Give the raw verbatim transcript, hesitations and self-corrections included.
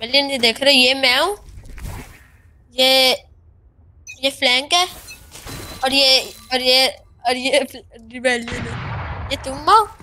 Million ये देख रहे, ये मैं हूँ, ये ये फ्लैंक है, और ये और ये और ये रिबेलियन है। ये तुम हो?